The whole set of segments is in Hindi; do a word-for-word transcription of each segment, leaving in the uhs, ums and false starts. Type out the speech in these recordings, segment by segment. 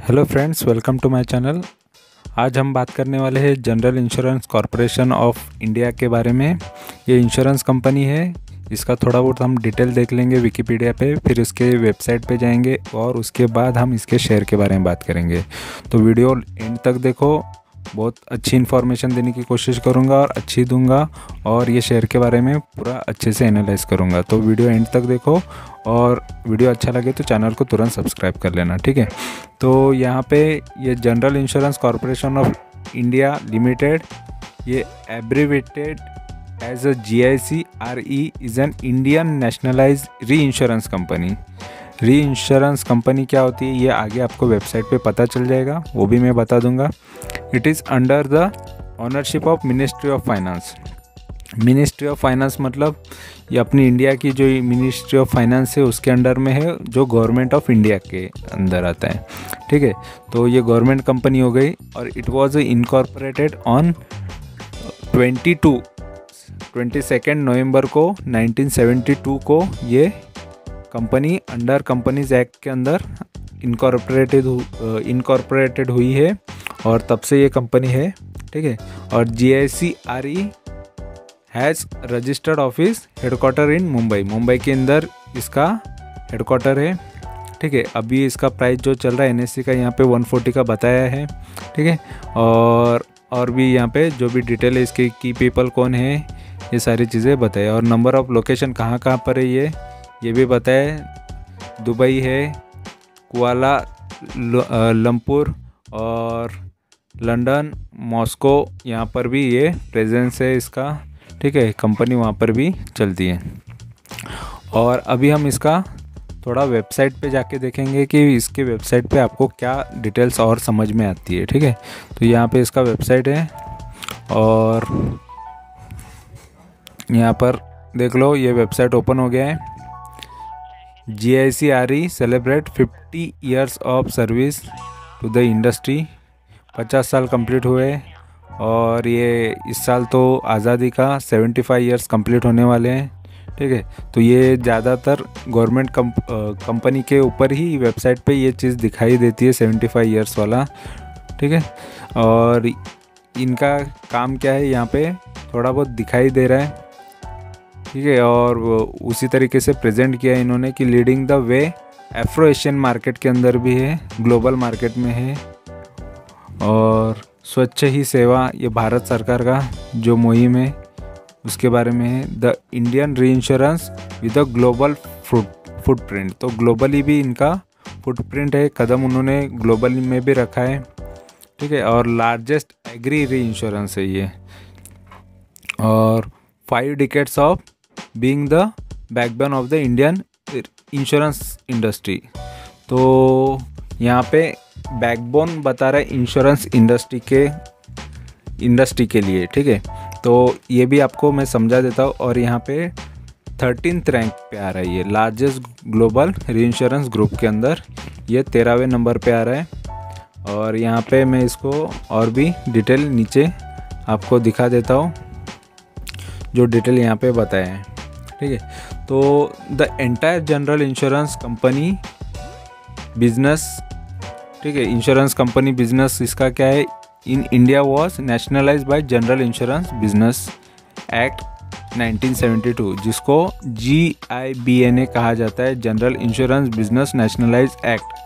Hello friends, welcome to my channel. आज हम बात करने वाले हैं general insurance corporation of India के बारे में। ये इंश्योरेंस कंपनी है। इसका थोड़ा बहुत हम डिटेल देख लेंगे विकिपीडिया पे, फिर इसके वेबसाइट पे जाएंगे और उसके बाद हम इसके शेयर के बारे में बात करेंगे। तो वीडियो एंड तक देखो, बहुत अच्छी इन्फॉर्मेशन देने की कोशिश करूंगा और अच्छी दूंगा, और ये शेयर के बारे में पूरा अच्छे से एनालाइज करूंगा। तो वीडियो एंड तक देखो, और वीडियो अच्छा लगे तो चैनल को तुरंत सब्सक्राइब कर लेना, ठीक है। तो यहाँ पे ये general insurance corporation of India limited, ये abbreviated as a G I C R E is an Indian nationalise reinsurance company. Reinsurance company क्या होती है ये आगे आपको वेबसाइट पे पता चल जाएगा, वो भी मैं बता दूंगा। It is under the ownership of ministry of finance. Ministry of finance मतलब ये अपनी इंडिया की जो मिनिस्ट्री ऑफ फाइनेंस है उसके अंडर में है, जो गवर्नमेंट ऑफ इंडिया के अंदर आता है, ठीक है। तो ये गवर्नमेंट कंपनी हो गई, और it was incorporated on twenty two twenty second November को नाइनटीन सेवेंटी टू को ये कंपनी अंडर कंपनीज एक्ट के अंदर इनकॉर्पोरेटेड इनकॉर्पोरेटेड हुई है, और तब से ये कंपनी है, ठीक है। और G I C R E has registered office headquarter in Mumbai. Mumbai के अंदर इसका हेडक्वार्टर है, ठीक है। अभी इसका प्राइस जो चल रहा है एन एस सी का यहाँ पे वन फोर्टी का बताया है, ठीक है। और और भी यहाँ पे जो भी डिटेल है, इसके की पीपल कौन है, ये सारी चीज़ें बताए। और नंबर ऑफ लोकेशन कहाँ कहाँ पर है ये ये भी बताए। दुबई है, कुआला लंपुर और लंदन, मॉस्को, यहाँ पर भी ये प्रेजेंस है इसका, ठीक है। कंपनी वहाँ पर भी चलती है। और अभी हम इसका थोड़ा वेबसाइट पे जाके देखेंगे कि इसके वेबसाइट पे आपको क्या डिटेल्स और समझ में आती है, ठीक है। तो यहाँ पे इसका वेबसाइट है, और यहाँ पर देख लो, ये वेबसाइट ओपन हो गया है। G I C R E celebrate fifty years of service to the industry. पचास साल कंप्लीट हुए, और ये इस साल तो आज़ादी का पचहत्तर ईयर्स कंप्लीट होने वाले हैं, ठीक है। तो ये ज़्यादातर गवर्नमेंट कंपनी के ऊपर ही वेबसाइट पे ये चीज़ दिखाई देती है, पचहत्तर ईयर्स वाला, ठीक है। और इनका काम क्या है यहाँ पे थोड़ा बहुत दिखाई दे रहा है, ठीक है। और उसी तरीके से प्रेजेंट किया इन्होंने कि leading the way Afro Asian market के अंदर भी है, ग्लोबल मार्केट में है। और स्वच्छ ही सेवा, ये भारत सरकार का जो मुहिम है उसके बारे में है। The Indian reinsurance with a global foot footprint, तो ग्लोबली भी इनका फुटप्रिंट है, कदम उन्होंने ग्लोबली में भी रखा है, ठीक है। और लार्जेस्ट एग्री री इंश्योरेंस है ये, और five decades of being the backbone of the Indian insurance industry. तो यहाँ पे बैकबोन बता रहा है इंश्योरेंस इंडस्ट्री के इंडस्ट्री के लिए, ठीक है। तो ये भी आपको मैं समझा देता हूँ। और यहाँ पे थर्टीन्थ रैंक पे आ रहा है, ये largest global reinsurance group के अंदर ये तेरहवें नंबर पे आ रहा है। और यहाँ पे मैं इसको और भी डिटेल नीचे आपको दिखा देता हूँ, जो डिटेल यहाँ पे बताया है, ठीक है। तो the entire general insurance company business, ठीक है, इंश्योरेंस कंपनी बिजनेस इसका क्या है, in India was nationalise by general insurance business act nineteen seventy two, जिसको G I B N A कहा जाता है, general insurance business nationalise act,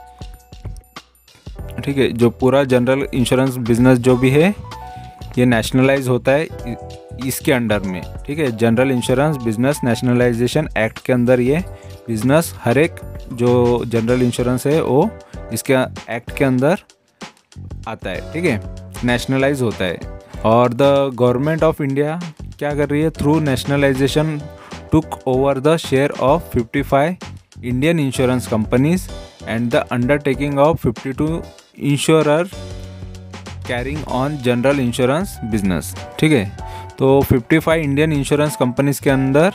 ठीक है। जो पूरा जनरल इंश्योरेंस बिजनेस जो भी है ये नेशनलाइज होता है इसके अंडर में, ठीक है। General insurance business nationalisation act के अंदर ये बिजनेस, हर एक जो जनरल इंश्योरेंस है वो इसके एक्ट के अंदर आता है, ठीक है, नेशनलाइज होता है। और द गवर्नमेंट ऑफ इंडिया क्या कर रही है, through nationalisation took over the share of fifty five Indian insurance companies and the undertaking of fifty two insurer carrying on general insurance business, ठीक है। तो fifty five Indian insurance companies के अंदर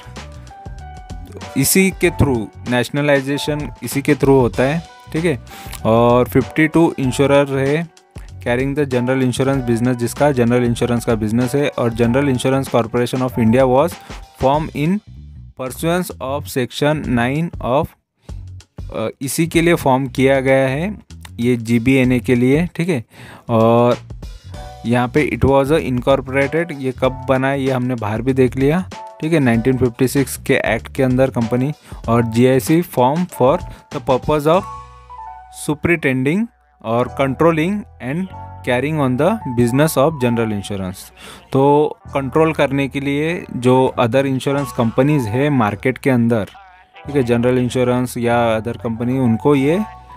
इसी के थ्रू नेशनलाइजेशन इसी के थ्रू होता है, ठीक है। और फिफ्टी टू इंश्योरर है carrying the general insurance business, जिसका जनरल इंश्योरेंस का बिजनेस है। और general insurance corporation of India was form in pursuance of section nine of इसी के लिए फॉर्म किया गया है ये जी बी एन ए के लिए, ठीक है। और यहाँ पे इट वाज अ इनकॉर्पोरेटेड, ये कब बना है ये हमने बाहर भी देख लिया, ठीक है, नाइनटीन फिफ्टी सिक्स के एक्ट के अंदर कंपनी। और G I C form for the purpose of superintending और controlling and carrying on the business of general insurance. तो कंट्रोल करने के लिए जो अदर इंश्योरेंस कंपनीज है मार्केट के अंदर, ठीक है, जनरल इंश्योरेंस या अदर कंपनी, उनको ये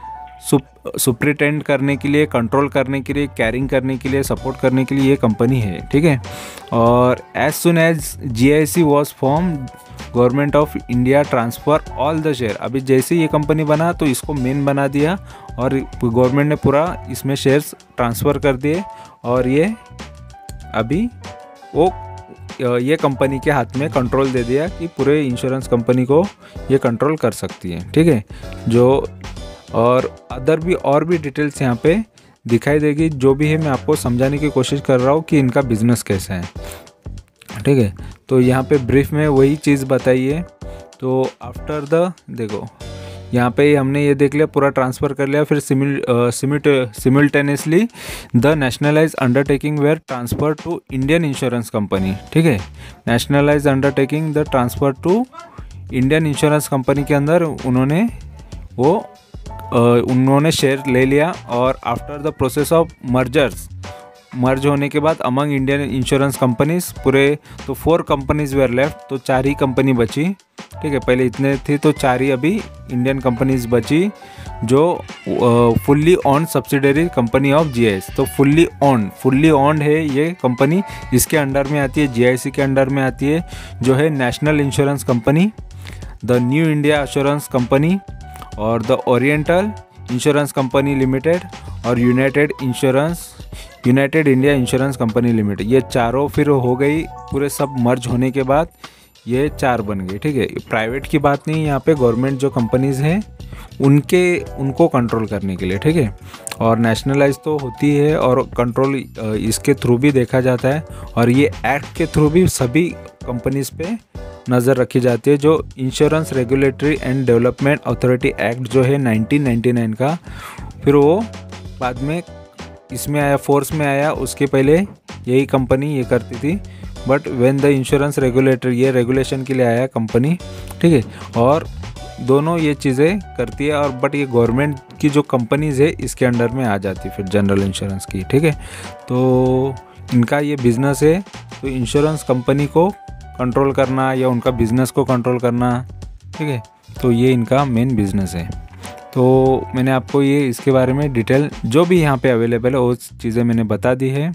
सुपरिटेंड करने के लिए, कंट्रोल करने के लिए, कैरिंग करने के लिए, सपोर्ट करने के लिए ये कंपनी है, ठीक है। और as soon as G I C was form, government of India transfer all the share. अभी जैसे ये कंपनी बना तो इसको मेन बना दिया और गवर्नमेंट ने पूरा इसमें शेयर्स ट्रांसफ़र कर दिए और ये अभी वो ये कंपनी के हाथ में कंट्रोल दे दिया कि पूरे इंश्योरेंस कंपनी को ये कंट्रोल कर सकती है, ठीक है। जो और अदर भी और भी डिटेल्स यहाँ पे दिखाई देगी, जो भी है मैं आपको समझाने की कोशिश कर रहा हूँ कि इनका बिजनेस कैसा है, ठीक है। तो यहाँ पे ब्रीफ में वही चीज़ बताई है। तो आफ्टर द, देखो यहाँ पे हमने ये देख लिया, पूरा ट्रांसफ़र कर लिया, फिर simul simit simultaneously the nationalise undertaking were transfer to Indian insurance company, ठीक है। Nationalise undertaking the transfer to Indian insurance company के अंदर उन्होंने वो Uh, उन्होंने शेयर ले लिया। और after the process of mergers, merge होने के बाद अमंग इंडियन इंश्योरेंस कंपनीज, पूरे तो फोर कंपनीज वेयर लेफ्ट, तो चार ही कंपनी बची, ठीक है। पहले इतने थी तो चार ही अभी इंडियन कंपनीज बची जो fully owned subsidiary company of G I S. तो फुल्ली ऑन फुल्ली ऑन्ड है ये कंपनी, इसके अंडर में आती है, जी आई सी के अंडर में आती है, जो है national insurance company, the new India assurance company और the oriental insurance company limited और united insurance united India insurance company limited. ये चारों फिर हो गई, पूरे सब मर्ज होने के बाद ये चार बन गए, ठीक है। प्राइवेट की बात नहीं, यहाँ पे गवर्नमेंट जो कंपनीज़ हैं उनके उनको कंट्रोल करने के लिए, ठीक है। और नेशनलाइज तो होती है और कंट्रोल इसके थ्रू भी देखा जाता है और ये एक्ट के थ्रू भी सभी कंपनीज़ पे नज़र रखी जाती है। जो insurance regulatory and development authority act जो है नाइनटीन नाइंटी नाइन का, फिर वो बाद में इसमें आया, फोर्स में आया, उसके पहले यही कंपनी ये करती थी। But when the insurance regulatory, ये रेगुलेशन के लिए आया कंपनी, ठीक है। और दोनों ये चीज़ें करती है और बट ये गवर्नमेंट की जो कंपनीज़ है इसके अंडर में आ जाती है फिर जनरल इंश्योरेंस की, ठीक है। तो इनका ये बिज़नेस है, तो इंश्योरेंस कंपनी को कंट्रोल करना या उनका बिज़नेस को कंट्रोल करना, ठीक है। तो ये इनका मेन बिज़नेस है। तो मैंने आपको ये इसके बारे में डिटेल जो भी यहाँ पे अवेलेबल है वो चीज़ें मैंने बता दी है।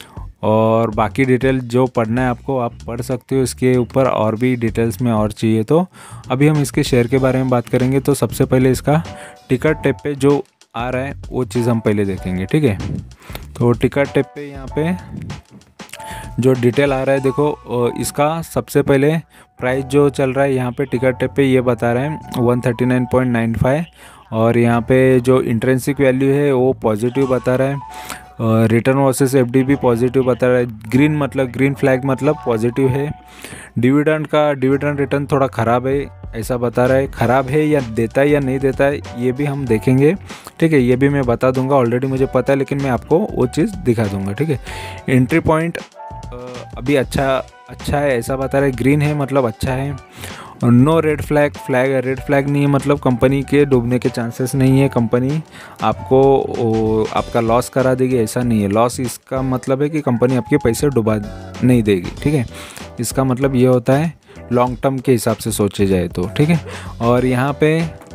और बाकी डिटेल जो पढ़ना है आपको आप पढ़ सकते हो इसके ऊपर, और भी डिटेल्स में और चाहिए तो अभी हम इसके शेयर के बारे में बात करेंगे। तो सबसे पहले इसका टिकट टेप पे जो आ रहा है वो चीज़ हम पहले देखेंगे, ठीक है। तो टिकट टेप पे यहाँ पे जो डिटेल आ रहा है, देखो इसका सबसे पहले प्राइस जो चल रहा है यहाँ पे टिकट टेप पे ये बता रहे हैं one thirty nine point nine five. और यहाँ पे जो इंट्रेंसिक वैल्यू है वो पॉजिटिव बता रहा है, रिटर्न वर्सेस एफडी भी पॉजिटिव बता रहा है। ग्रीन मतलब ग्रीन फ्लैग मतलब पॉजिटिव है। डिविडेंड का डिविडेंड रिटर्न थोड़ा ख़राब है ऐसा बता रहा है। ख़राब है या देता है या नहीं देता है ये भी हम देखेंगे, ठीक है। ये भी मैं बता दूंगा, ऑलरेडी मुझे पता है, लेकिन मैं आपको वो चीज़ दिखा दूंगा, ठीक है। एंट्री पॉइंट अभी अच्छा अच्छा है ऐसा बता रहा है, ग्रीन है मतलब अच्छा है। No red flag, flag red flag नहीं है मतलब कंपनी के डूबने के चांसेस नहीं है, कंपनी आपको आपका लॉस करा देगी ऐसा नहीं है। लॉस इसका मतलब है कि कंपनी आपके पैसे डुबा नहीं देगी, ठीक है। इसका मतलब ये होता है लॉन्ग टर्म के हिसाब से सोचे जाए तो, ठीक है। और यहाँ पे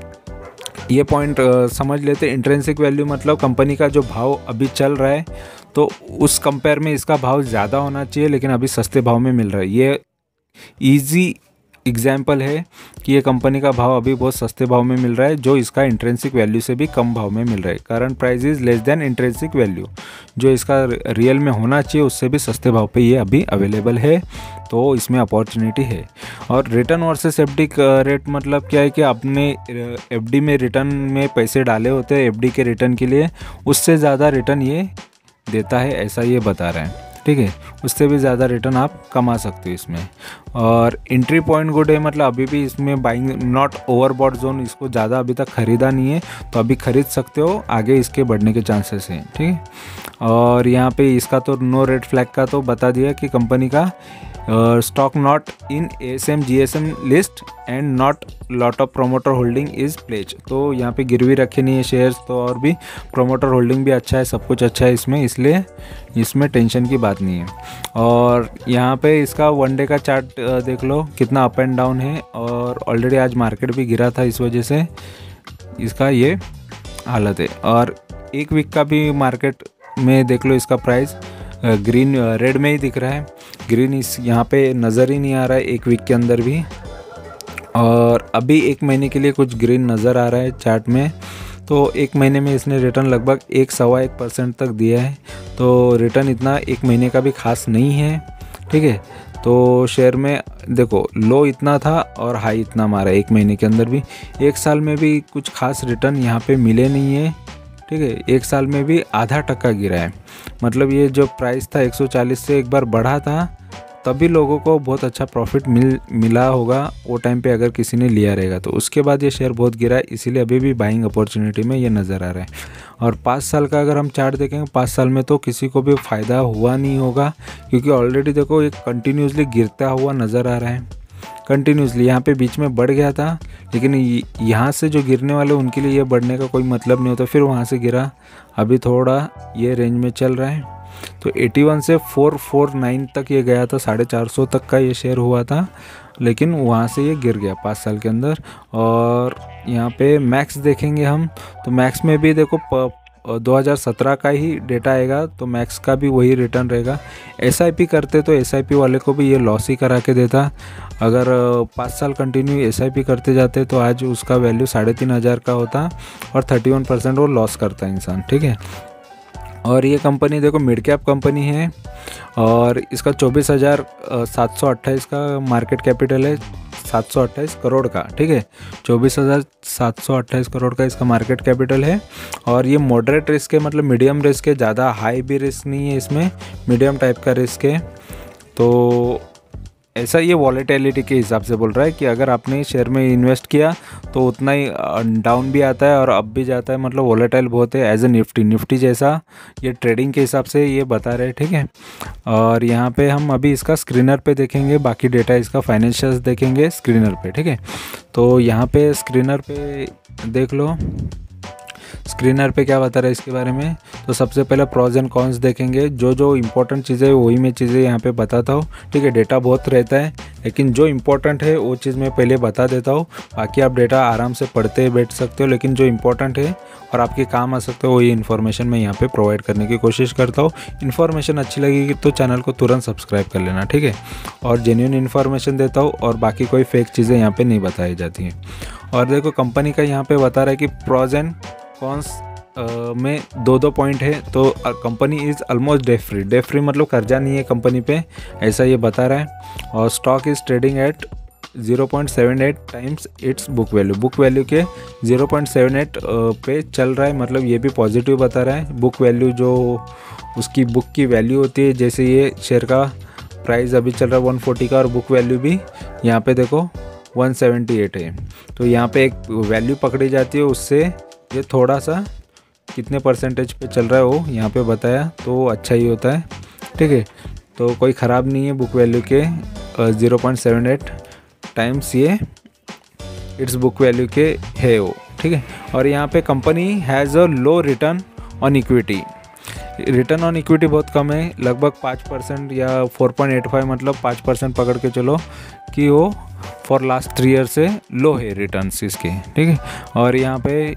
ये पॉइंट समझ लेते, इंट्रेंसिक वैल्यू मतलब कंपनी का जो भाव अभी चल रहा है तो उस कंपेयर में इसका भाव ज़्यादा होना चाहिए, लेकिन अभी सस्ते भाव में मिल रहा है। ये इजी एग्जाम्पल है कि ये कंपनी का भाव अभी बहुत सस्ते भाव में मिल रहा है, जो इसका इंट्रेंसिक वैल्यू से भी कम भाव में मिल रहा है। Current price is less than intrinsic value, जो इसका रियल में होना चाहिए उससे भी सस्ते भाव पे ये अभी अवेलेबल है, तो इसमें अपॉर्चुनिटी है। और रिटर्न वर्सेस एफडी रेट मतलब क्या है कि आपने एफडी में रिटर्न में पैसे डाले होते हैं एफडी के रिटर्न के लिए, उससे ज़्यादा रिटर्न ये देता है ऐसा ये बता रहे हैं। ठीक है, उससे भी ज़्यादा रिटर्न आप कमा सकते हो इसमें। और एंट्री पॉइंट गुड है, मतलब अभी भी इसमें बाइंग नॉट ओवरबॉट जोन, इसको ज़्यादा अभी तक ख़रीदा नहीं है तो अभी ख़रीद सकते हो, आगे इसके बढ़ने के चांसेस हैं, ठीक है। और यहाँ पे इसका तो नो रेड फ्लैग का तो बता दिया कि कंपनी का stock not in A S M G S M list and not lot of promoter holding is pledge. तो यहाँ पे गिरवी रखे नहीं है शेयर्स, तो और भी प्रोमोटर होल्डिंग भी अच्छा है, सब कुछ अच्छा है इसमें, इसलिए इसमें टेंशन की बात नहीं है। और यहाँ पे इसका वन डे का चार्ट देख लो कितना अप एंड डाउन है, और ऑलरेडी आज मार्केट भी गिरा था, इस वजह से इसका ये हालत है। और एक वीक का भी मार्केट में देख लो, इसका प्राइस ग्रीन रेड में ही दिख रहा है, ग्रीन इस यहाँ पे नज़र ही नहीं आ रहा है एक वीक के अंदर भी। और अभी एक महीने के लिए कुछ ग्रीन नज़र आ रहा है चार्ट में। तो एक महीने में इसने रिटर्न लगभग एक सवा एक परसेंट तक दिया है, तो रिटर्न इतना एक महीने का भी खास नहीं है, ठीक है। तो शेयर में देखो लो इतना था और हाई इतना मारा एक महीने के अंदर भी, एक साल में भी कुछ खास रिटर्न यहाँ पे मिले नहीं है, ठीक है। एक साल में भी आधा टक्का गिरा है, मतलब ये जो प्राइस था एक सौ चालीस से एक बार बढ़ा था, तभी लोगों को बहुत अच्छा प्रॉफिट मिल मिला होगा वो टाइम पे अगर किसी ने लिया रहेगा। तो उसके बाद ये शेयर बहुत गिरा है, इसीलिए अभी भी बाइंग अपॉर्चुनिटी में ये नज़र आ रहा है। और पाँच साल का अगर हम चार्ट देखेंगे, पाँच साल में तो किसी को भी फ़ायदा हुआ नहीं होगा, क्योंकि ऑलरेडी देखो एक कंटिन्यूसली गिरता हुआ नज़र आ रहा है, कंटिन्यूसली। यहाँ पे बीच में बढ़ गया था, लेकिन यहाँ से जो गिरने वाले उनके लिए ये बढ़ने का कोई मतलब नहीं होता, फिर वहाँ से गिरा, अभी थोड़ा ये रेंज में चल रहा है। तो इक्यासी से चार सौ उनचास तक ये गया था, साढ़े चार सौ तक का ये शेयर हुआ था, लेकिन वहाँ से ये गिर गया पाँच साल के अंदर। और यहाँ पे मैक्स देखेंगे हम, तो मैक्स में भी देखो दो हज़ार सत्रह का ही डेटा आएगा, तो मैक्स का भी वही रिटर्न रहेगा। एसआईपी करते तो एसआईपी वाले को भी ये लॉस ही करा के देता, अगर पाँच साल कंटिन्यू एसआईपी करते जाते तो आज उसका वैल्यू साढ़े तीन हज़ार का होता, और थर्टी वन परसेंट वो लॉस करता है इंसान, ठीक है। और ये कंपनी देखो मिड कैप कंपनी है, और इसका चौबीस हज़ार सात सौ अट्ठाईस का मार्केट कैपिटल है, सात सौ अट्ठाईस करोड़ का, ठीक है। चौबीस हज़ार सात सौ अट्ठाईस करोड़ का इसका मार्केट कैपिटल है। और ये मॉडरेट रिस्क है, मतलब मीडियम रिस्क है, ज़्यादा हाई भी रिस्क नहीं है इसमें, मीडियम टाइप का रिस्क है। तो ऐसा ये वॉलेटिलिटी के हिसाब से बोल रहा है कि अगर आपने शेयर में इन्वेस्ट किया तो उतना ही डाउन भी आता है और अप भी जाता है, मतलब वॉलेटाइल बहुत है, एज ए निफ्टी निफ्टी जैसा ये ट्रेडिंग के हिसाब से ये बता रहे हैं, ठीक है। और यहाँ पे हम अभी इसका स्क्रीनर पे देखेंगे, बाकी डेटा इसका फाइनेंशियल्स देखेंगे स्क्रीनर पे, ठीक है। तो यहाँ पे स्क्रीनर पे देख लो, स्क्रीनर पे क्या बता रहा है इसके बारे में। तो सबसे पहले प्रॉज एंड कॉन्स देखेंगे, जो जो इंपॉर्टेंट चीज़ें वही मैं चीज़ें यहाँ पे बताता हूँ, ठीक है। डेटा बहुत रहता है, लेकिन जो इंपॉर्टेंट है वो चीज़ मैं पहले बता देता हूँ, बाकी आप डेटा आराम से पढ़ते बैठ सकते हो, लेकिन जो इंपॉर्टेंट है और आपके काम आ सकते हो वही इन्फॉर्मेशन मैं यहाँ पे प्रोवाइड करने की कोशिश करता हूँ। इन्फॉर्मेशन अच्छी लगेगी तो चैनल को तुरंत सब्सक्राइब कर लेना, ठीक है। और जेन्युइन इन्फॉर्मेशन देता हूँ, और बाकी कोई फेक चीज़ें यहाँ पे नहीं बताई जाती हैं। और देखो कंपनी का यहाँ पे बता रहा है कि प्रॉज एंड कॉन्स में दो दो पॉइंट है, तो company is almost debt free, debt free मतलब कर्जा नहीं है कंपनी पे, ऐसा ये बता रहा है। और stock is trading at zero point seven eight times its book value, book value के ज़ीरो पॉइंट सेवन एट पे चल रहा है, मतलब ये भी पॉजिटिव बता रहा है। बुक वैल्यू जो उसकी बुक की वैल्यू होती है, जैसे ये शेयर का प्राइस अभी चल रहा है वन फोर्टी का, और बुक वैल्यू भी यहाँ पे देखो वन सेवेंटी एट है, तो यहाँ पे एक वैल्यू पकड़ी जाती है, उससे ये थोड़ा सा कितने परसेंटेज पे चल रहा है वो यहाँ पे बताया, तो अच्छा ही होता है, ठीक है। तो कोई ख़राब नहीं है, बुक वैल्यू के zero point seven eight times ये इट्स बुक वैल्यू के है वो, ठीक है। और यहाँ पे company has a low return on equity, return on equity बहुत कम है, लगभग पाँच परसेंट या फोर पॉइंट एट फाइव, मतलब पाँच परसेंट पकड़ के चलो कि वो फॉर लास्ट थ्री ईयर से लो है रिटर्न्स इसके, ठीक है। और यहाँ पे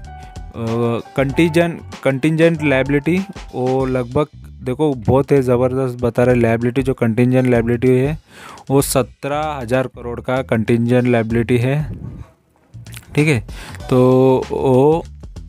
कंटीजेंट कंटिजेंट लायबिलिटी वो लगभग देखो बहुत है, ज़बरदस्त बता रहे, लायबिलिटी जो कंटिजेंट लायबिलिटी है वो सत्रह हज़ार करोड़ का कंटिजेंट लायबिलिटी है, ठीक है। तो वो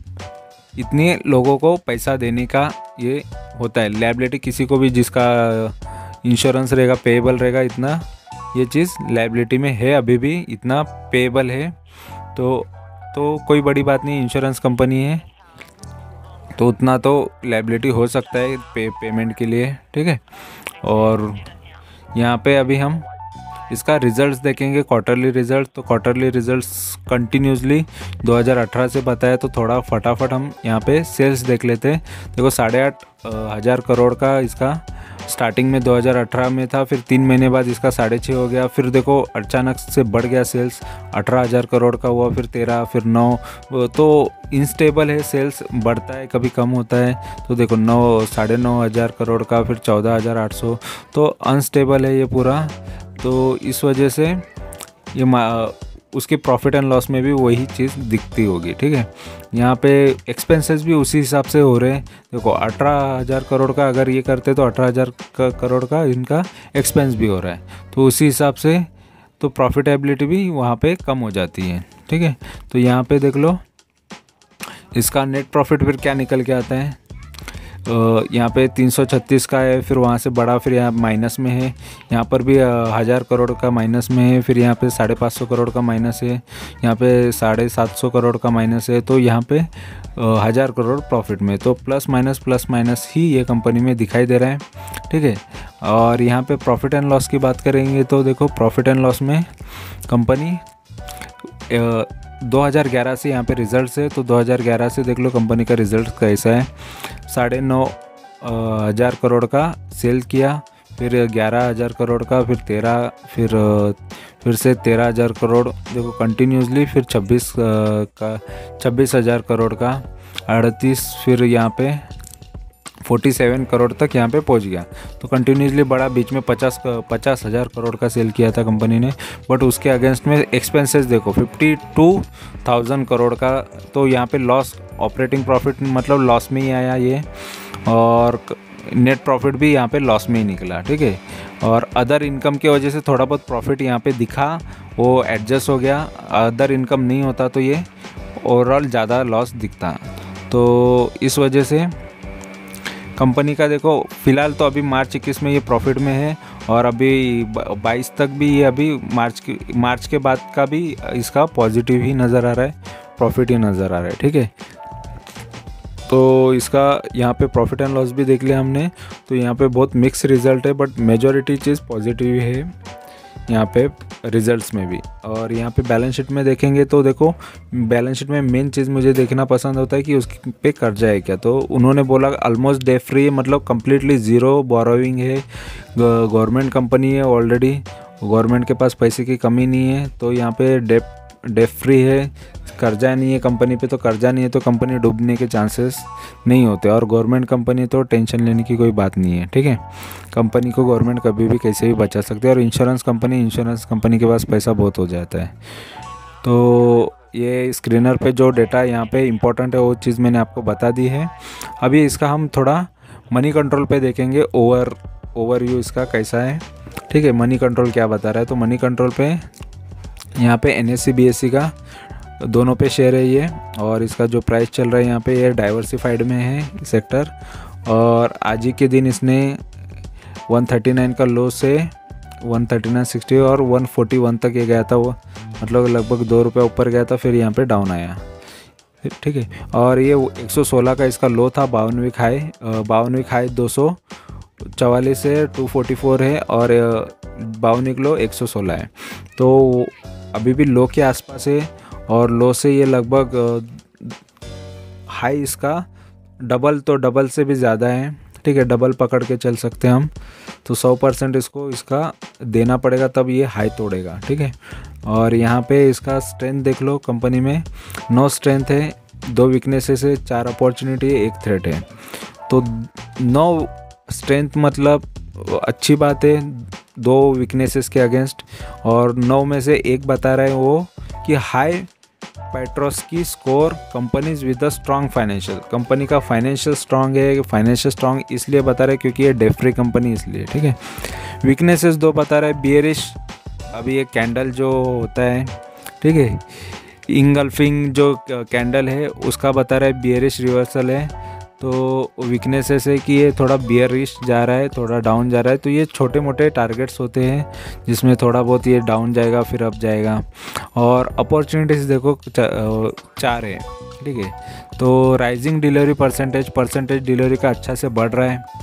इतने लोगों को पैसा देने का ये होता है लायबिलिटी, किसी को भी जिसका इंश्योरेंस रहेगा, पेएबल रहेगा, इतना ये चीज़ लायबिलिटी में है, अभी भी इतना पेएबल है। तो तो कोई बड़ी बात नहीं, इंश्योरेंस कंपनी है तो उतना तो लायबिलिटी हो सकता है पे पेमेंट के लिए, ठीक है। और यहाँ पे अभी हम इसका रिजल्ट्स देखेंगे, क्वार्टरली रिजल्ट। तो क्वार्टरली रिजल्ट्स कंटिन्यूसली दो हज़ार अठारह से बताया, तो थोड़ा फटाफट हम यहाँ पे सेल्स देख लेते हैं। देखो साढ़े आठ हज़ार करोड़ का इसका स्टार्टिंग में दो हज़ार अठारह में था, फिर तीन महीने बाद इसका साढ़े छः हो गया, फिर देखो अचानक से बढ़ गया सेल्स, अठारह हज़ार करोड़ का हुआ, फिर तेरह, फिर नौ। तो इनस्टेबल है, सेल्स बढ़ता है कभी कम होता है। तो देखो नौ साढ़े नौ हज़ार करोड़ का, फिर चौदह हज़ार आठ सौ, तो अनस्टेबल है ये पूरा। तो इस वजह से ये उसके प्रॉफिट एंड लॉस में भी वही चीज़ दिखती होगी, ठीक है। यहाँ पे एक्सपेंसेस भी उसी हिसाब से हो रहे हैं। देखो अठारह हज़ार करोड़ का अगर ये करते तो अठारह हज़ार करोड़ का इनका एक्सपेंस भी हो रहा है, तो उसी हिसाब से तो प्रॉफिटेबिलिटी भी वहाँ पे कम हो जाती है, ठीक है। तो यहाँ पे देख लो इसका नेट प्रॉफिट फिर क्या निकल के आता है। यहाँ पे तीन सौ छत्तीस का है, फिर वहाँ से बड़ा, फिर यहाँ माइनस में है, यहाँ पर भी हज़ार करोड़ का माइनस में है, फिर यहाँ पे साढ़े पाँच सौ करोड़ का माइनस है, यहाँ पे साढ़े सात सौ करोड़ का माइनस है। तो यहाँ पे हज़ार करोड़ प्रॉफिट में, तो प्लस माइनस प्लस माइनस ही ये कंपनी में दिखाई दे रहा है, ठीक है। और यहाँ पे प्रॉफिट एंड लॉस की बात करेंगे तो देखो प्रॉफिट एंड लॉस में कंपनी दो हज़ार ग्यारह से यहाँ पे रिज़ल्ट है, तो दो हज़ार ग्यारह से देख लो कंपनी का रिज़ल्ट कैसा है। साढ़े नौ हज़ार करोड़ का सेल किया, फिर ग्यारह हज़ार करोड़ का, फिर तेरह, फिर फिर से तेरह हज़ार करोड़, देखो कंटिन्यूसली, फिर छब्बीस का छब्बीस हज़ार करोड़ का, अड़तीस, फिर यहाँ पे सैंतालीस करोड़ तक यहाँ पे पहुँच गया। तो कंटिन्यूसली बड़ा, बीच में पचास पचास हज़ार करोड़ का सेल किया था कंपनी ने, बट उसके अगेंस्ट में एक्सपेंसेस देखो बावन हज़ार करोड़ का। तो यहाँ पे लॉस, ऑपरेटिंग प्रॉफिट मतलब लॉस में ही आया ये, और नेट प्रॉफिट भी यहाँ पे लॉस में ही निकला, ठीक है। और अदर इनकम की वजह से थोड़ा बहुत प्रॉफिट यहाँ पे दिखा, वो एडजस्ट हो गया। अदर इनकम नहीं होता तो ये ओवरऑल ज़्यादा लॉस दिखता। तो इस वजह से कंपनी का देखो फ़िलहाल तो अभी मार्च इक्कीस में ये प्रॉफिट में है, और अभी बाईस तक भी ये अभी मार्च की मार्च के बाद का भी इसका पॉजिटिव ही नज़र आ रहा है, प्रॉफिट ही नज़र आ रहा है, ठीक है। तो इसका यहाँ पे प्रॉफिट एंड लॉस भी देख लिया हमने, तो यहाँ पे बहुत मिक्स रिज़ल्ट है, बट मेजॉरिटी चीज़ पॉजिटिव है यहाँ पे रिजल्ट्स में भी। और यहाँ पे बैलेंस शीट में देखेंगे तो देखो बैलेंस शीट में मेन चीज़ मुझे देखना पसंद होता है कि उस पे कर्जा है क्या। तो उन्होंने बोला ऑलमोस्ट डेट फ्री है, मतलब कम्प्लीटली ज़ीरो बोरोइंग है, गवर्नमेंट कंपनी है ऑलरेडी, गवर्नमेंट के पास पैसे की कमी नहीं है। तो यहाँ पे डेट डेट फ्री है, कर्जा नहीं है कंपनी पे, तो कर्जा नहीं है तो कंपनी डूबने के चांसेस नहीं होते। और गवर्नमेंट कंपनी तो टेंशन लेने की कोई बात नहीं है, ठीक है। कंपनी को गवर्नमेंट कभी भी कैसे भी बचा सकते हैं। और इंश्योरेंस कंपनी इंश्योरेंस कंपनी के पास पैसा बहुत हो जाता है। तो ये स्क्रीनर पे जो डेटा यहाँ पे इम्पोर्टेंट है वो चीज़ मैंने आपको बता दी है। अभी इसका हम थोड़ा मनी कंट्रोल पे देखेंगे, ओवर ओवरव्यू इसका कैसा है, ठीक है। मनी कंट्रोल क्या बता रहा है, तो मनी कंट्रोल पे यहाँ पे N S C B S C का दोनों पे शेयर है ये, और इसका जो प्राइस चल रहा है यहाँ पे ये डाइवर्सिफाइड में है सेक्टर। और आज ही के दिन इसने एक सौ उनतालीस का लो से एक सौ उनतालीस सिक्सटी और एक सौ इकतालीस तक ये गया था, वो मतलब लगभग दो रुपये ऊपर गया था, फिर यहाँ पे डाउन आया, ठीक है। और ये एक सौ सोलह का इसका लो था, बावन वीक हाई, बावन वीक हाई दो सौ चवालीस है, दो सौ चौवालीस है, और बावन वीक लो एक सौ सोलह है। तो अभी भी लो के आसपास है, और लो से ये लगभग हाई इसका डबल, तो डबल से भी ज़्यादा है, ठीक है। डबल पकड़ के चल सकते हैं हम, तो सौ परसेंट इसको इसका देना पड़ेगा तब ये हाई तोड़ेगा, ठीक है। और यहाँ पे इसका स्ट्रेंथ देख लो, कंपनी में नौ स्ट्रेंथ है, दो वीकनेसेस है, चार अपॉर्चुनिटी है, एक थ्रेट है। तो नौ स्ट्रेंथ मतलब अच्छी बात है दो वीकनेसेस के अगेंस्ट, और नौ में से एक बता रहा है वो कि high Piotroski score companies with a strong financial, company का फाइनेंशियल स्ट्रॉन्ग है। फाइनेंशियल स्ट्रॉन्ग इसलिए बता रहा है क्योंकि ये डेट फ्री कंपनी इसलिए, ठीक है। वीकनेसेस दो बता रहा है, बियरिश, अभी ये कैंडल जो होता है, ठीक है, इंगल्फिंग जो कैंडल है उसका बता रहा है बियरिश रिवर्सल है। तो वीकनेसेस है कि ये थोड़ा बियरिश जा रहा है, थोड़ा डाउन जा रहा है। तो ये छोटे मोटे टारगेट्स होते हैं जिसमें थोड़ा बहुत ये डाउन जाएगा फिर अप जाएगा। और अपॉर्चुनिटीज़ देखो चार है, ठीक है। तो rising delivery percentage percentage delivery का अच्छा से बढ़ रहा है,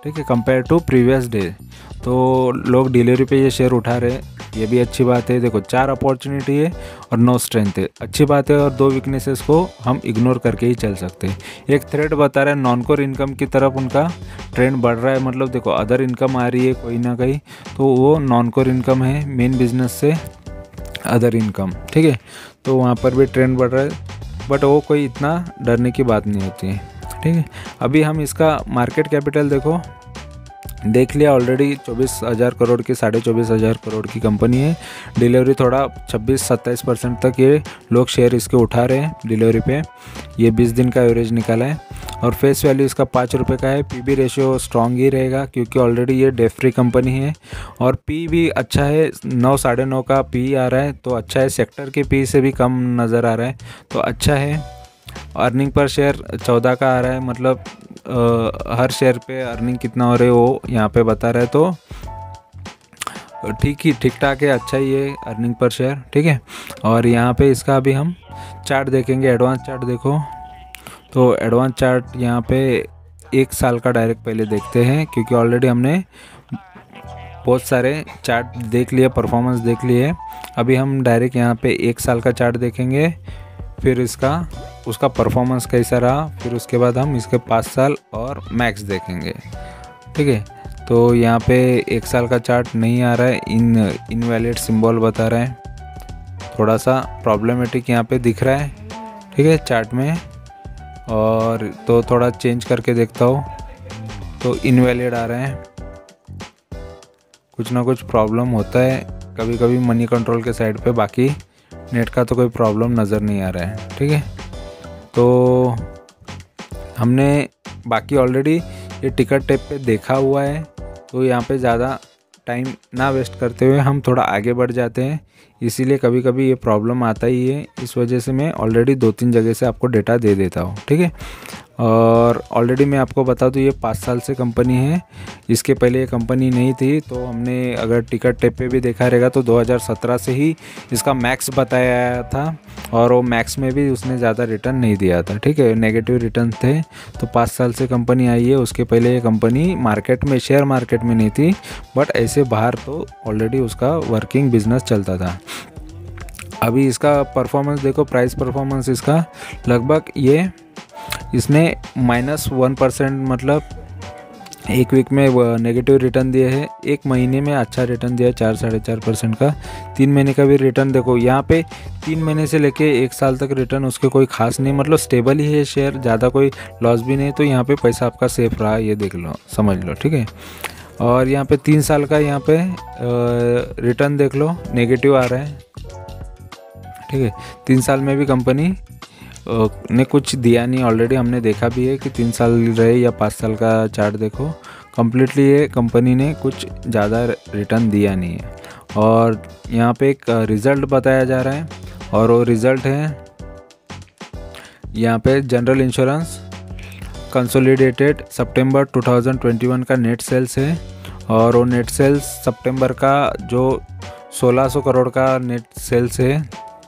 ठीक है, कंपेयर टू प्रीवियस डे। तो लोग डिलीवरी पे ये शेयर उठा रहे हैं, ये भी अच्छी बात है। देखो चार अपॉर्चुनिटी है और नो स्ट्रेंथ है, अच्छी बात है। और दो वीकनेसेस को हम इग्नोर करके ही चल सकते हैं। एक थ्रेड बता रहा है नॉन कोर इनकम की तरफ उनका ट्रेंड बढ़ रहा है, मतलब देखो अदर इनकम आ रही है कोई ना कहीं, तो वो नॉन कोर इनकम है, मेन बिजनेस से अदर इनकम, ठीक है। तो वहाँ पर भी ट्रेंड बढ़ रहा है, बट वो कोई इतना डरने की बात नहीं होती है, ठीक है। अभी हम इसका मार्केट कैपिटल देखो देख लिया ऑलरेडी, चौबीस हज़ार करोड़ की, साढ़े चौबीस हज़ार करोड़ की कंपनी है। डिलीवरी थोड़ा छब्बीस सत्ताईस परसेंट तक ये लोग शेयर इसके उठा रहे हैं डिलीवरी पे, ये बीस दिन का एवरेज निकाला है। और फेस वैल्यू इसका पाँच रुपये का है। पी बी रेशियो स्ट्रॉन्ग ही रहेगा क्योंकि ऑलरेडी ये डेट फ्री कंपनी है। और पी भी अच्छा है, नौ साढ़े नौ का पी आ रहा है, तो अच्छा है। सेक्टर के पी से भी कम नज़र आ रहा है, तो अच्छा है। अर्निंग पर शेयर चौदह का आ रहा है, मतलब आ, हर शेयर पे अर्निंग कितना हो रहा है वो यहाँ पे बता रहा है, तो ठीक ही ठीक ठाक है, अच्छा ही है अर्निंग पर शेयर, ठीक है। और यहाँ पे इसका अभी हम चार्ट देखेंगे, एडवांस चार्ट देखो। तो एडवांस चार्ट यहाँ पे एक साल का डायरेक्ट पहले देखते हैं, क्योंकि ऑलरेडी हमने बहुत सारे चार्ट देख लिए, परफॉर्मेंस देख लिए। अभी हम डायरेक्ट यहाँ पे एक साल का चार्ट देखेंगे, फिर इसका उसका परफॉर्मेंस कैसा रहा, फिर उसके बाद हम इसके पाँच साल और मैक्स देखेंगे, ठीक है। तो यहाँ पे एक साल का चार्ट नहीं आ रहा है, इन इनवैलिड सिंबल बता रहा है, थोड़ा सा प्रॉब्लमेटिक यहाँ पे दिख रहा है, ठीक है चार्ट में। और तो थोड़ा चेंज करके देखता हूँ, तो इनवैलिड आ रहे हैं, कुछ ना कुछ प्रॉब्लम होता है कभी कभी मनी कंट्रोल के साइड पे, बाकी नेट का तो कोई प्रॉब्लम नज़र नहीं आ रहा है, ठीक है। तो हमने बाकी ऑलरेडी ये टिकट टेप पे देखा हुआ है, तो यहाँ पे ज़्यादा टाइम ना वेस्ट करते हुए हम थोड़ा आगे बढ़ जाते हैं। इसीलिए कभी कभी ये प्रॉब्लम आता ही है, इस वजह से मैं ऑलरेडी दो तीन जगह से आपको डेटा दे देता हूँ, ठीक है। और ऑलरेडी मैं आपको बता दूँ ये पाँच साल से कंपनी है, इसके पहले ये कंपनी नहीं थी। तो हमने अगर टिकट टेप पे भी देखा रहेगा तो दो हज़ार सत्रह से ही इसका मैक्स बताया था, और वो मैक्स में भी उसने ज़्यादा रिटर्न नहीं दिया था, ठीक है, नेगेटिव रिटर्न थे। तो पाँच साल से कंपनी आई है, उसके पहले ये कंपनी मार्केट में, शेयर मार्केट में नहीं थी, बट ऐसे बाहर तो ऑलरेडी उसका वर्किंग बिजनेस चलता था। अभी इसका परफॉर्मेंस देखो, प्राइस परफॉर्मेंस इसका लगभग ये इसने माइनस वन परसेंट, मतलब एक वीक में नेगेटिव रिटर्न दिए है, एक महीने में अच्छा रिटर्न दिया है चार साढ़े चार परसेंट का। तीन महीने का भी रिटर्न देखो, यहाँ पे तीन महीने से लेके एक साल तक रिटर्न उसके कोई खास नहीं, मतलब स्टेबल ही है शेयर, ज़्यादा कोई लॉस भी नहीं। तो यहाँ पे पैसा आपका सेफ रहा, ये देख लो, समझ लो, ठीक है। और यहाँ पे तीन साल का यहाँ पे रिटर्न देख लो, नेगेटिव आ रहा है, ठीक है। तीन साल में भी कंपनी ने कुछ दिया नहीं, ऑलरेडी हमने देखा भी है कि तीन साल रहे या पाँच साल का चार्ट देखो, कम्प्लीटली ये कंपनी ने कुछ ज़्यादा रिटर्न दिया नहीं है। और यहाँ पे एक रिज़ल्ट बताया जा रहा है, और वो रिज़ल्ट है यहाँ पे जनरल इंश्योरेंस कंसोलिडेटेड सितंबर दो हज़ार इक्कीस का नेट सेल्स है। और वो नेट सेल्स सितंबर का जो सोलह सौ करोड़ का नेट सेल्स है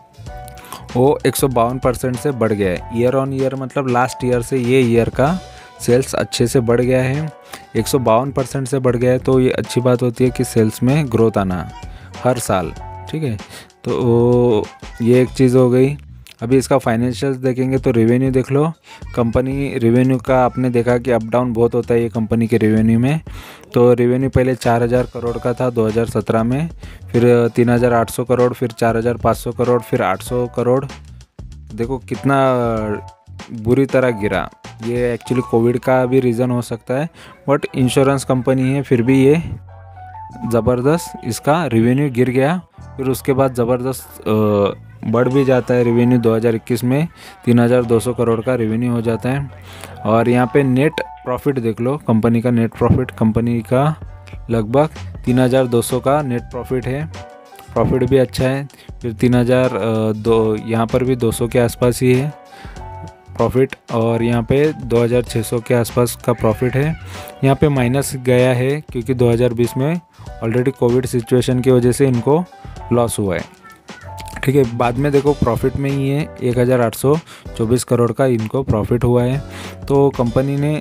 वो एक सौ बावन परसेंट से बढ़ गया है ईयर ऑन ईयर, मतलब लास्ट ईयर से ये ईयर का सेल्स अच्छे से बढ़ गया है, एक सौ बावन परसेंट से बढ़ गया है। तो ये अच्छी बात होती है कि सेल्स में ग्रोथ आना हर साल, ठीक है। तो ये एक चीज़ हो गई। अभी इसका फाइनेंशियल्स देखेंगे तो रेवेन्यू देख लो, कंपनी रेवेन्यू का आपने देखा कि अप डाउन बहुत होता है ये कंपनी के रेवेन्यू में। तो रेवेन्यू पहले चार हज़ार करोड़ का था दो हज़ार सत्रह में, फिर तीन हज़ार आठ सौ करोड़, फिर चार हज़ार पाँच सौ करोड़, फिर आठ सौ करोड़। देखो कितना बुरी तरह गिरा। ये एक्चुअली कोविड का भी रीज़न हो सकता है, बट इंश्योरेंस कंपनी है, फिर भी ये ज़बरदस्त इसका रेवेन्यू गिर गया। फिर उसके बाद ज़बरदस्त बढ़ भी जाता है रेवेन्यू, दो हज़ार इक्कीस में तीन हज़ार दो सौ करोड़ का रेवेन्यू हो जाता है। और यहाँ पे नेट प्रॉफिट देख लो, कंपनी का नेट प्रॉफिट, कंपनी का लगभग तीन हज़ार दो सौ का नेट प्रॉफिट है, प्रॉफिट भी अच्छा है। फिर तीन हज़ार दो यहाँ पर भी दो सौ के आसपास ही है प्रॉफिट, और यहाँ पे दो हज़ार छह सौ के आसपास का प्रॉफिट है। यहाँ पे माइनस गया है क्योंकि दो हज़ार बीस में ऑलरेडी कोविड सिचुएशन की वजह से इनको लॉस हुआ है, ठीक है। बाद में देखो प्रॉफिट में ही है, एक हज़ार आठ सौ चौबीस करोड़ का इनको प्रॉफिट हुआ है। तो कंपनी ने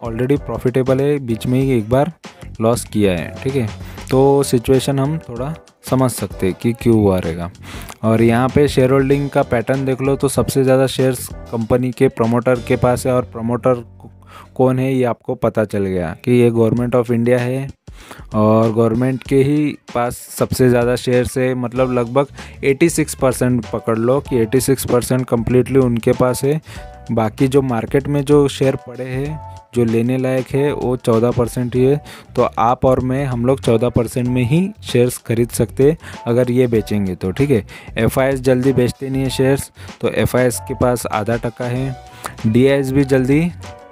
ऑलरेडी प्रॉफिटेबल है, बीच में ही एक बार लॉस किया है, ठीक है। तो सिचुएशन हम थोड़ा समझ सकते हैं कि क्यों हुआ रहेगा। और यहाँ पे शेयर होल्डिंग का पैटर्न देख लो तो सबसे ज़्यादा शेयर्स कंपनी के प्रमोटर के पास है, और प्रमोटर कौन है ये आपको पता चल गया कि ये गवर्नमेंट ऑफ इंडिया है, और गवर्नमेंट के ही पास सबसे ज़्यादा शेयर्स है। मतलब लगभग छियासी परसेंट पकड़ लो कि छियासी परसेंट कम्प्लीटली उनके पास है। बाकी जो मार्केट में जो शेयर पड़े हैं जो लेने लायक है वो चौदह परसेंट ही है। तो आप और मैं हम लोग चौदह परसेंट में ही शेयर्स खरीद सकते हैं अगर ये बेचेंगे तो, ठीक है। एफ आई एस जल्दी बेचते नहीं है शेयर्स, तो एफ आई एस के पास आधा टका है। डी आई एस भी जल्दी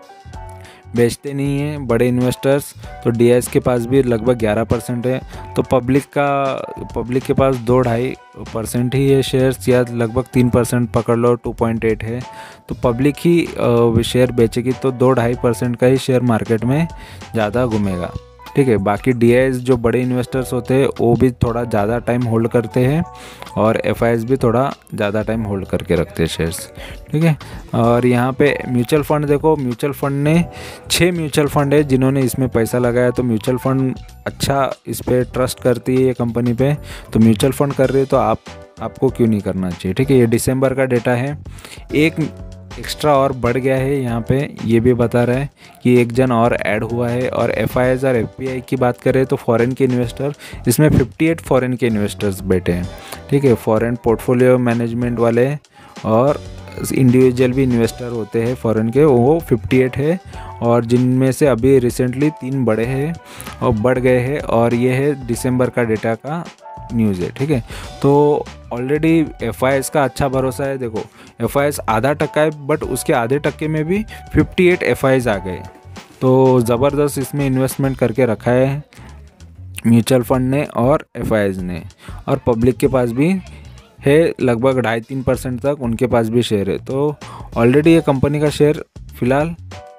बेचते नहीं हैं बड़े इन्वेस्टर्स, तो डी आई एस के पास भी लगभग ग्यारह परसेंट है। तो पब्लिक का पब्लिक के पास दो ढाई परसेंट ही है शेयर्स, या लगभग तीन परसेंट पकड़ लो, टू पॉइंट एट है। तो पब्लिक ही शेयर बेचेगी तो दो ढाई परसेंट का ही शेयर मार्केट में ज़्यादा घूमेगा, ठीक है। बाकी डी आई एस जो बड़े इन्वेस्टर्स होते हैं वो भी थोड़ा ज़्यादा टाइम होल्ड करते हैं, और एफ आई एस भी थोड़ा ज़्यादा टाइम होल्ड करके रखते हैं शेयर्स, ठीक है। और यहाँ पे म्यूचुअल फंड देखो, म्यूचुअल फंड ने छः म्यूचुअल फंड है जिन्होंने इसमें पैसा लगाया। तो म्यूचुअल फंड अच्छा इस पर ट्रस्ट करती है ये कंपनी पे, तो म्यूचुअल फंड कर रही है तो आप आपको क्यों नहीं करना चाहिए, ठीक है। ये दिसंबर का डेटा है, एक एक्स्ट्रा और बढ़ गया है यहाँ पे, ये भी बता रहा है कि एक जन और ऐड हुआ है। और एफ आई एस और एफ पी आई की बात करें तो फॉरेन के इन्वेस्टर, इसमें अट्ठावन फॉरेन के इन्वेस्टर्स बैठे हैं, ठीक है। फॉरेन पोर्टफोलियो मैनेजमेंट वाले और इंडिविजुअल भी इन्वेस्टर होते हैं फॉरेन के, वो अट्ठावन है। और जिनमें से अभी रिसेंटली तीन बड़े हैं और बढ़ गए हैं, और ये है दिसंबर का डेटा का न्यूज़ है, ठीक है। तो ऑलरेडी एफ आई एस का अच्छा भरोसा है। देखो एफ आई एस आधा टक्का है, बट उसके आधे टक्के में भी अट्ठावन एफ आई एस आ गए, तो ज़बरदस्त इसमें इन्वेस्टमेंट करके रखा है म्यूचुअल फंड ने और एफ आई एस ने। और पब्लिक के पास भी है लगभग ढाई तीन परसेंट तक उनके पास भी शेयर है। तो ऑलरेडी ये कंपनी का शेयर फ़िलहाल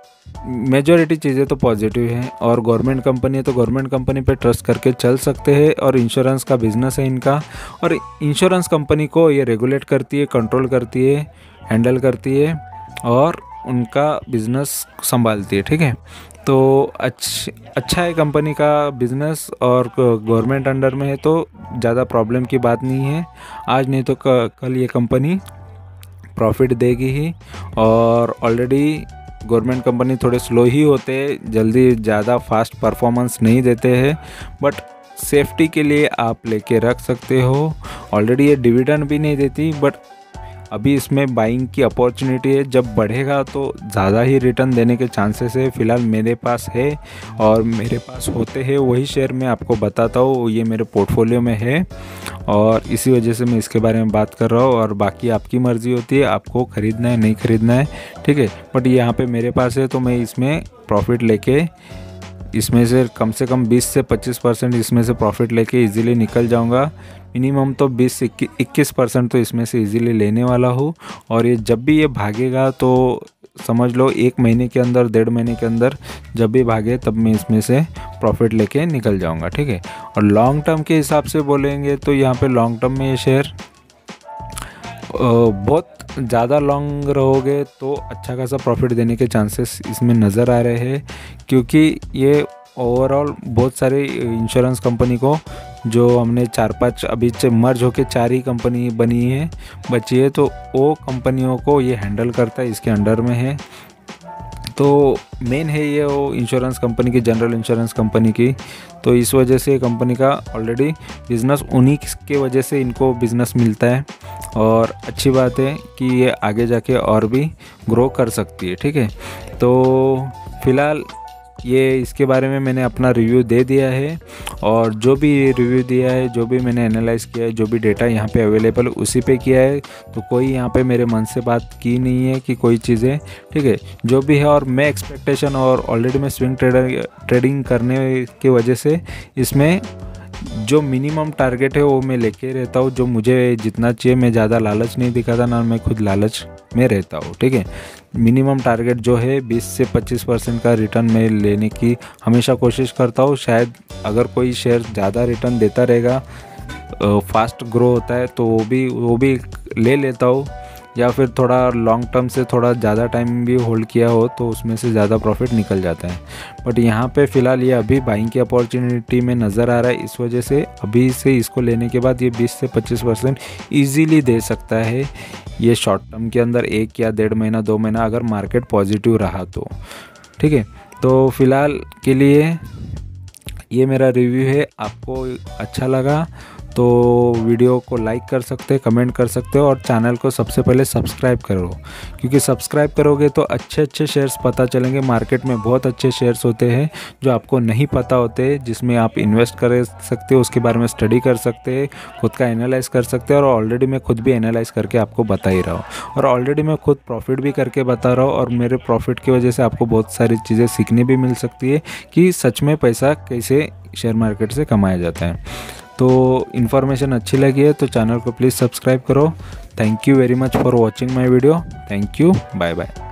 मेजॉरिटी चीज़ें तो पॉजिटिव हैं, और गवर्नमेंट कंपनी है तो गवर्नमेंट कंपनी पे ट्रस्ट करके चल सकते हैं। और इंश्योरेंस का बिज़नेस है इनका, और इंश्योरेंस कंपनी को ये रेगुलेट करती है, कंट्रोल करती है, हैंडल करती है, और उनका बिज़नेस संभालती है, ठीक है। तो अच्छ अच्छा है कंपनी का बिज़नेस, और गवर्नमेंट अंडर में है तो ज़्यादा प्रॉब्लम की बात नहीं है। आज नहीं तो कल ये कंपनी प्रॉफिट देगी ही। और ऑलरेडी गवर्नमेंट कंपनी थोड़े स्लो ही होते हैं, जल्दी ज़्यादा फास्ट परफॉर्मेंस नहीं देते हैं, बट सेफ्टी के लिए आप लेके रख सकते हो। ऑलरेडी ये डिविडेंड भी नहीं देती, बट अभी इसमें बाइंग की अपॉर्चुनिटी है। जब बढ़ेगा तो ज़्यादा ही रिटर्न देने के चांसेस है। फ़िलहाल मेरे पास है, और मेरे पास होते हैं वही शेयर मैं आपको बताता हूँ, ये मेरे पोर्टफोलियो में है, और इसी वजह से मैं इसके बारे में बात कर रहा हूँ। और बाकी आपकी मर्ज़ी होती है, आपको ख़रीदना है नहीं ख़रीदना है, ठीक है। बट यहाँ पे मेरे पास है तो मैं इसमें प्रॉफिट लेके, इसमें से कम से कम बीस से पच्चीस परसेंट इसमें से प्रॉफिट लेके इजीली निकल जाऊंगा। मिनिमम तो बीस से इक्कीस परसेंट तो इसमें से इजीली लेने वाला हूँ। और ये जब भी ये भागेगा तो समझ लो एक महीने के अंदर, डेढ़ महीने के अंदर जब भी भागे तब मैं इसमें से प्रॉफिट लेके निकल जाऊंगा, ठीक है। और लॉन्ग टर्म के हिसाब से बोलेंगे तो यहाँ पे लॉन्ग टर्म में ये शेयर बहुत ज़्यादा लॉन्ग रहोगे तो अच्छा खासा प्रॉफिट देने के चांसेस इसमें नज़र आ रहे हैं, क्योंकि ये ओवरऑल बहुत सारे इंश्योरेंस कंपनी को, जो हमने चार पांच अभी मर्ज होके चार ही कंपनी बनी है बची है, तो वो कंपनियों को ये हैंडल करता है, इसके अंडर में है। तो मेन है ये वो इंश्योरेंस कंपनी की, जनरल इंश्योरेंस कंपनी की। तो इस वजह से कंपनी का ऑलरेडी बिज़नेस, उन्हीं के वजह से इनको बिज़नेस मिलता है, और अच्छी बात है कि ये आगे जाके और भी ग्रो कर सकती है, ठीक है। तो फिलहाल ये इसके बारे में मैंने अपना रिव्यू दे दिया है, और जो भी रिव्यू दिया है, जो भी मैंने एनालाइज किया है, जो भी डेटा यहाँ पे अवेलेबल उसी पे किया है। तो कोई यहाँ पे मेरे मन से बात की नहीं है कि कोई चीज़ें, ठीक है, जो भी है। और मैं एक्सपेक्टेशन, और ऑलरेडी मैं स्विंग ट्रेडर ट्रेडिंग करने की वजह से इसमें जो मिनिमम टारगेट है वो मैं लेके रहता हूँ, जो मुझे जितना चाहिए। मैं ज़्यादा लालच नहीं दिखाता, ना मैं खुद लालच में रहता हूँ, ठीक है। मिनिमम टारगेट जो है बीस से पच्चीस परसेंट का रिटर्न मैं लेने की हमेशा कोशिश करता हूँ। शायद अगर कोई शेयर ज़्यादा रिटर्न देता रहेगा, फास्ट ग्रो होता है, तो वो भी वो भी ले लेता हूँ। या फिर थोड़ा लॉन्ग टर्म से थोड़ा ज़्यादा टाइम भी होल्ड किया हो तो उसमें से ज़्यादा प्रॉफिट निकल जाता है। बट यहाँ पे फ़िलहाल ये अभी बाइंग की अपॉर्चुनिटी में नज़र आ रहा है, इस वजह से अभी से इसको लेने के बाद ये बीस से पच्चीस परसेंट ईजीली दे सकता है ये शॉर्ट टर्म के अंदर, एक या डेढ़ महीना दो महीना अगर मार्केट पॉजिटिव रहा तो। ठीक है, तो फ़िलहाल के लिए ये मेरा रिव्यू है। आपको अच्छा लगा तो वीडियो को लाइक कर सकते हैं, कमेंट कर सकते हो और चैनल को सबसे पहले सब्सक्राइब करो, क्योंकि सब्सक्राइब करोगे तो अच्छे अच्छे शेयर्स पता चलेंगे। मार्केट में बहुत अच्छे शेयर्स होते हैं जो आपको नहीं पता होते, जिसमें आप इन्वेस्ट कर सकते हो, उसके बारे में स्टडी कर सकते हैं, खुद का एनालाइज कर सकते हैं। और ऑलरेडी मैं खुद भी एनालाइज करके आपको बता ही रहा हूँ, और ऑलरेडी मैं खुद प्रॉफिट भी करके बता रहा हूँ। और मेरे प्रॉफिट की वजह से आपको बहुत सारी चीज़ें सीखने भी मिल सकती है कि सच में पैसा कैसे शेयर मार्केट से कमाया जाता है। तो इन्फॉर्मेशन अच्छी लगी है तो चैनल को प्लीज़ सब्सक्राइब करो। Thank you very much for watching my video. Thank you, bye bye.